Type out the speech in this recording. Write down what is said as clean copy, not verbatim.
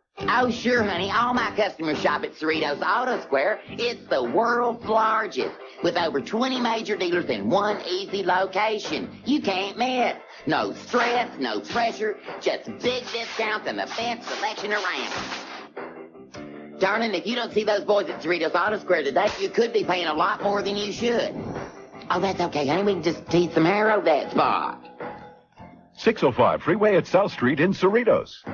Oh, sure, honey. All my customers shop at Cerritos Auto Square. It's the world's largest, with over 20 major dealers in one easy location. You can't miss. No stress, no pressure, just big discounts and the best selection around. Darling, if you don't see those boys at Cerritos Auto Square today, you could be paying a lot more than you should. Oh, that's okay, honey. We can just tease some hair over that spot. 605 Freeway at South Street in Cerritos.